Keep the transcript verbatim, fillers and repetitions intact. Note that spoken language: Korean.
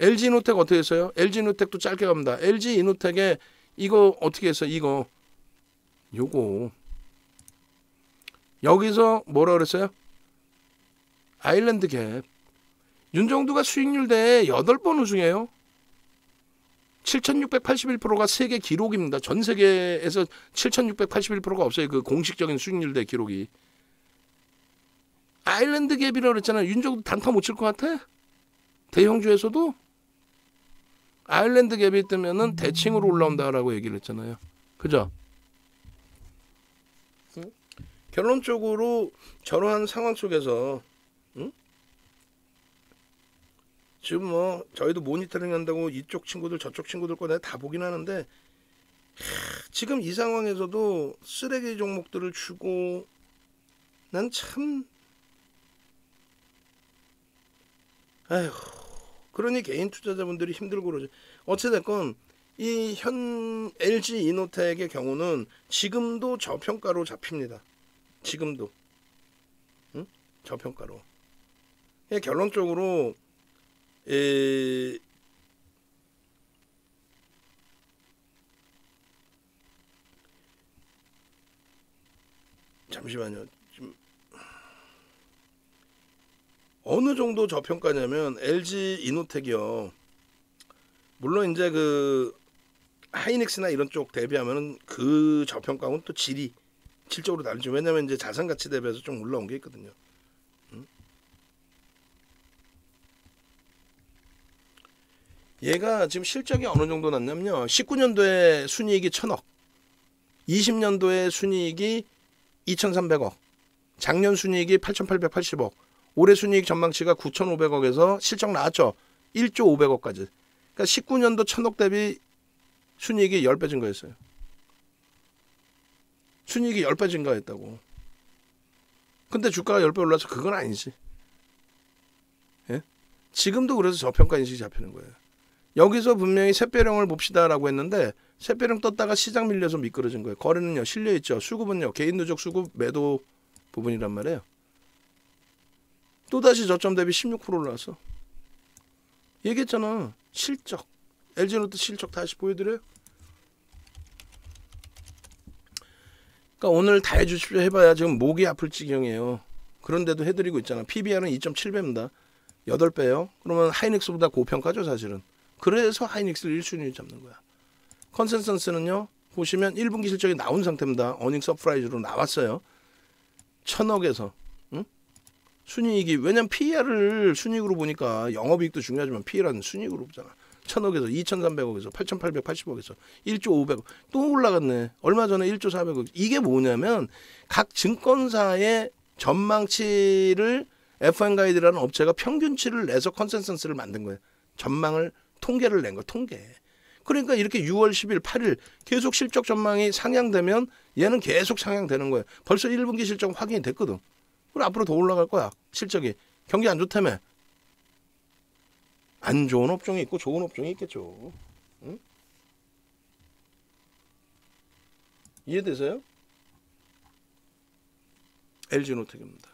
엘지이노텍 어떻게 했어요? 엘지이노텍도 짧게 갑니다. 엘지이노텍에 이거 어떻게 했어요? 이거 요거 여기서 뭐라 그랬어요? 아일랜드 갭. 윤정두가 수익률 대회 여덟 번 우승해요. 칠천육백팔십일 퍼센트가 세계 기록입니다. 전 세계에서 칠천육백팔십일 퍼센트가 없어요. 그 공식적인 수익률 대회 기록이. 아일랜드 갭이라고 그랬잖아요. 윤정두 단타 못 칠 것 같아? 대형주에서도 아일랜드 갭이 뜨면은 대칭으로 올라온다라고 얘기를 했잖아요. 그죠? 응? 결론적으로 저러한 상황 속에서 응? 지금 뭐 저희도 모니터링 한다고 이쪽 친구들 저쪽 친구들 거 내가 다 보긴 하는데 하, 지금 이 상황에서도 쓰레기 종목들을 주고 난 참 아휴 그러니 개인 투자자분들이 힘들고 그러죠. 어찌됐건 이 현 엘지이노텍의 경우는 지금도 저평가로 잡힙니다. 지금도 응? 저평가로. 결론적으로 에... 잠시만요. 지금 어느 정도 저평가냐면 엘지이노텍이요. 물론 이제 그 하이닉스나 이런 쪽 대비하면은 그 저평가는 또 질이 질적으로 다르죠. 왜냐면 이제 자산 가치 대비해서 좀 올라온 게 있거든요. 응? 얘가 지금 실적이 어느 정도 났냐면요. 십구 년도에 순이익이 천억, 이십 년도에 순이익이 이천삼백억, 작년 순이익이 팔천팔백팔십억, 올해 순이익 전망치가 구천오백억에서 실적 나왔죠. 일조 오백억까지. 그러니까 십구 년도 천억 대비 순이익이 십 배 증가했어요. 순이익이 십 배 증가했다고. 근데 주가가 십 배 올라서 그건 아니지. 예? 지금도 그래서 저평가 인식이 잡히는 거예요. 여기서 분명히 샛별형을 봅시다라고 했는데 샛별형 떴다가 시장 밀려서 미끄러진 거예요. 거래는요 실려있죠. 수급은요 개인 누적 수급 매도 부분이란 말이에요. 또다시 저점 대비 십육 퍼센트 올라왔어. 얘기했잖아. 실적. 엘지노트 실적 다시 보여드려요. 그러니까 오늘 다 해주십시오 해봐야 지금 목이 아플 지경이에요. 그런데도 해드리고 있잖아. 피비알은 이 점 칠 배입니다. 여덟 배요. 그러면 하이닉스보다 고평가죠 사실은. 그래서 하이닉스를 일 순위를 잡는 거야. 컨센서스는요. 보시면 일 분기 실적이 나온 상태입니다. 어닝 서프라이즈로 나왔어요. 천억에서. 응? 순이익이 왜냐면 피이알을 순이익으로 보니까 영업이익도 중요하지만 피이알은 순이익으로 보잖아. 천억에서 이천삼백억에서 팔천팔백팔십억에서 일조 오백억 또 올라갔네. 얼마 전에 일조 사백억. 이게 뭐냐면 각 증권사의 전망치를 에프엔 가이드라는 업체가 평균치를 내서 컨센서스를 만든 거예요. 전망을 통계를 낸 거 통계. 그러니까 이렇게 유월 십일, 팔일 계속 실적 전망이 상향되면 얘는 계속 상향되는 거예요. 벌써 일 분기 실적 확인이 됐거든. 그리고 앞으로 더 올라갈 거야. 실적이. 경기 안 좋다며. 안 좋은 업종이 있고 좋은 업종이 있겠죠. 응? 이해되세요? 엘지노텍입니다.